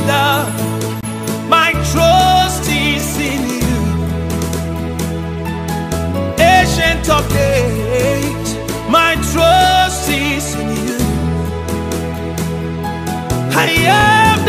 Father, my trust is in you. Ancient of days, my trust is in you. I am